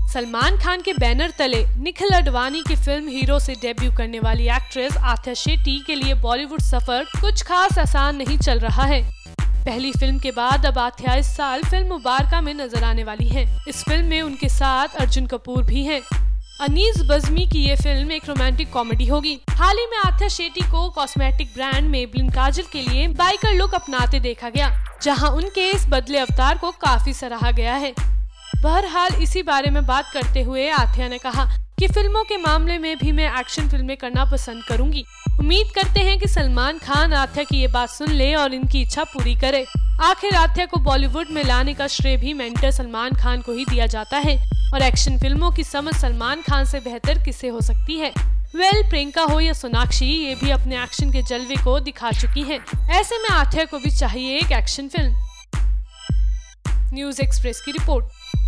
सलमान खान के बैनर तले निखिल अडवाणी की फिल्म हीरो से डेब्यू करने वाली एक्ट्रेस आथ्या शेट्टी के लिए बॉलीवुड सफर कुछ खास आसान नहीं चल रहा है। पहली फिल्म के बाद अब आथ्या इस साल फिल्म मुबारका में नजर आने वाली हैं। इस फिल्म में उनके साथ अर्जुन कपूर भी हैं। अनीस बज़मी की ये फिल्म एक रोमांटिक कॉमेडी होगी। हाल ही में आथ्या शेट्टी को कॉस्मेटिक ब्रांड मेबलिन काजल के लिए बाइकर लुक अपनाते देखा गया, जहां उनके इस बदले अवतार को काफी सराहा गया है। बहरहाल इसी बारे में बात करते हुए आथ्या ने कहा कि फिल्मों के मामले में भी मैं एक्शन फिल्में करना पसंद करूंगी। उम्मीद करते हैं कि सलमान खान आथ्या की ये बात सुन ले और इनकी इच्छा पूरी करे। आखिर आथ्या को बॉलीवुड में लाने का श्रेय भी मेंटर सलमान खान को ही दिया जाता है और एक्शन फिल्मों की समझ सलमान खान से बेहतर किसे हो सकती है। प्रियंका हो या सोनाक्षी, ये भी अपने एक्शन के जलवे को दिखा चुकी हैं। ऐसे में आथ्या को भी चाहिए एक एक्शन फिल्म। न्यूज़ एक्सप्रेस की रिपोर्ट।